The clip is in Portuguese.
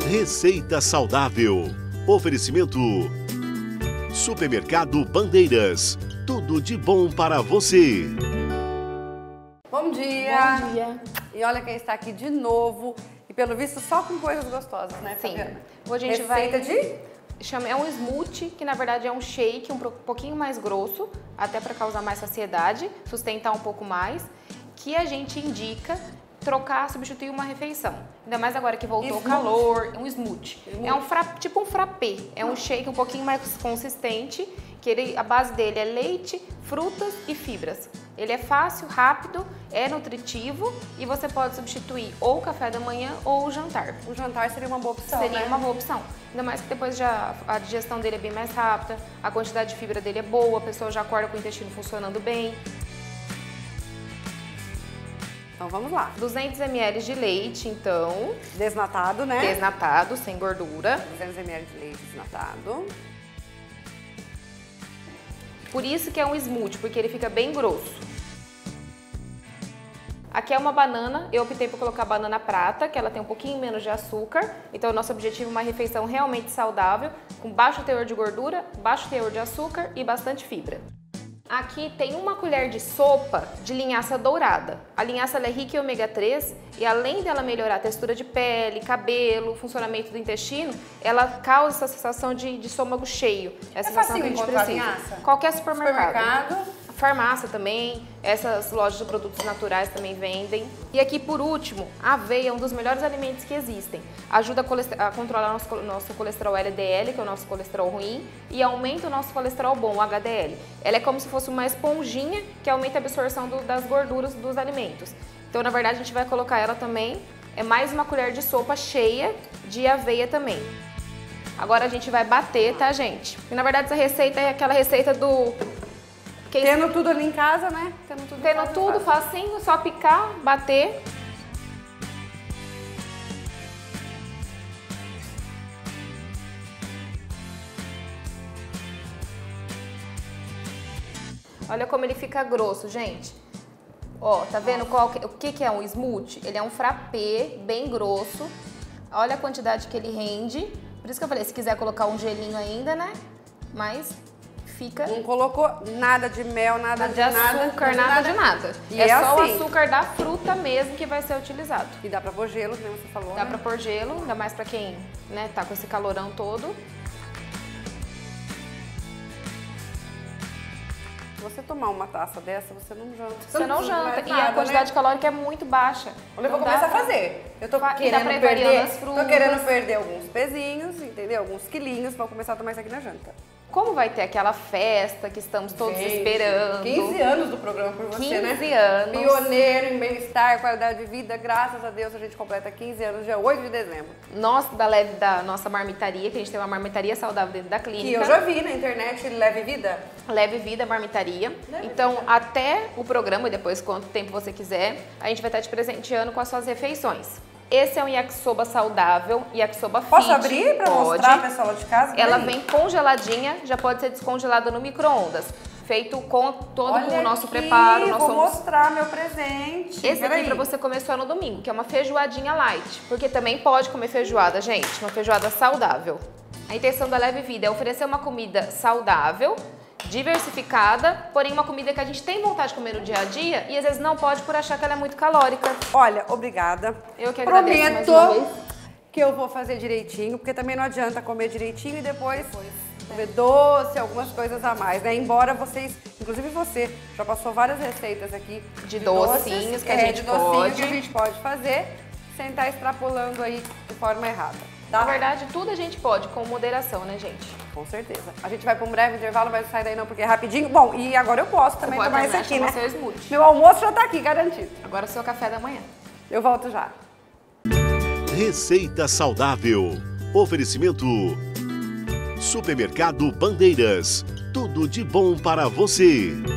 Receita saudável. Oferecimento Supermercado Bandeiras. Tudo de bom para você. Bom dia! Bom dia! E olha quem está aqui de novo. E pelo visto só com coisas gostosas, né, Sim. Fabiana? Hoje a gente Receita é um smoothie, que na verdade é um shake um pouquinho mais grosso, até para causar mais saciedade, sustentar um pouco mais, que a gente indica trocar, substituir uma refeição. Ainda mais agora que voltou o calor, um smoothie. É um tipo um frappé, é um shake um pouquinho mais consistente, que a base dele é leite, frutas e fibras. Ele é fácil, rápido, é nutritivo e você pode substituir ou o café da manhã ou o jantar. O jantar seria uma boa opção, Seria né? uma boa opção. Ainda mais que depois já a digestão dele é bem mais rápida, a quantidade de fibra dele é boa, a pessoa já acorda com o intestino funcionando bem. Então vamos lá. 200 ml de leite, então. Desnatado, né? Desnatado, sem gordura. 200 ml de leite desnatado. Por isso que é um smoothie, porque ele fica bem grosso. Aqui é uma banana, eu optei por colocar banana prata, que ela tem um pouquinho menos de açúcar. Então o nosso objetivo é uma refeição realmente saudável, com baixo teor de gordura, baixo teor de açúcar e bastante fibra. Aqui tem uma colher de sopa de linhaça dourada. A linhaça ela é rica em ômega 3 e além dela melhorar a textura de pele, cabelo, funcionamento do intestino, ela causa essa sensação de estômago cheio. É a sensação que a gente precisa. Linhaça? Qualquer supermercado. Farmácia também, essas lojas de produtos naturais também vendem. E aqui, por último, a aveia é um dos melhores alimentos que existem. Ajuda a controlar nosso colesterol LDL, que é o nosso colesterol ruim, e aumenta o nosso colesterol bom, o HDL. Ela é como se fosse uma esponjinha que aumenta a absorção das gorduras dos alimentos. Então, na verdade, a gente vai colocar ela também, é mais uma colher de sopa cheia de aveia também. Agora a gente vai bater, tá, gente? E, na verdade, essa receita é aquela receita do... Tendo tudo ali em casa, né? Tendo tudo facinho, só picar, bater. Olha como ele fica grosso, gente. Ó, tá vendo o que é um smoothie? Ele é um frappé bem grosso. Olha a quantidade que ele rende. Por isso que eu falei, se quiser colocar um gelinho ainda, né? Mas... Não colocou nada de mel, nada de açúcar, nada de nada. E é só assim, o açúcar da fruta mesmo que vai ser utilizado. E dá pra pôr gelo, como você falou, Dá pra pôr gelo, ainda mais pra quem, né, tá com esse calorão todo. Se você tomar uma taça dessa, você não janta. Você não janta. E nada, a quantidade calórica é muito baixa. Eu vou começar a fazer. Eu tô querendo perder alguns pezinhos, entendeu? Alguns quilinhos, vou começar a tomar isso aqui na janta. Como vai ter aquela festa que estamos todos esperando. 15 anos do programa por você, né? 15 anos. Pioneiro em bem-estar, qualidade de vida. Graças a Deus a gente completa 15 anos, dia 8 de dezembro. Nós, da nossa marmitaria, que a gente tem uma marmitaria saudável dentro da clínica. Que eu já vi na internet, Leve Vida. Leve Vida Marmitaria. Então, até o programa, e depois quanto tempo você quiser, a gente vai estar te presenteando com as suas refeições. Esse é um yakisoba saudável, yakisoba fit. Posso abrir para mostrar a pessoa lá de casa? Ela vem congeladinha, já pode ser descongelada no micro-ondas. Feito com todo o nosso preparo. Vou mostrar meu presente. Esse aqui para você comer só no domingo, que é uma feijoadinha light. Porque também pode comer feijoada, gente, uma feijoada saudável. A intenção da Leve Vida é oferecer uma comida saudável, diversificada, porém uma comida que a gente tem vontade de comer no dia a dia e às vezes não pode por achar que ela é muito calórica. Olha, obrigada. Eu que agradeço mais uma vez. Prometo que eu vou fazer direitinho, porque também não adianta comer direitinho e depois comer doce, algumas coisas a mais, né? Embora vocês, inclusive você, já passou várias receitas aqui de docinhos que a gente pode fazer sem estar extrapolando aí de forma errada. Tá? Na verdade, tudo a gente pode, com moderação, né, gente? Com certeza. A gente vai para um breve intervalo, vai sair daí não, porque é rapidinho. Bom, e agora eu posso também tomar isso aqui, né? Seu smoothie. Meu almoço já tá aqui, garantido. Agora o seu café da manhã. Eu volto já. Receita saudável. Oferecimento Supermercado Bandeiras. Tudo de bom para você.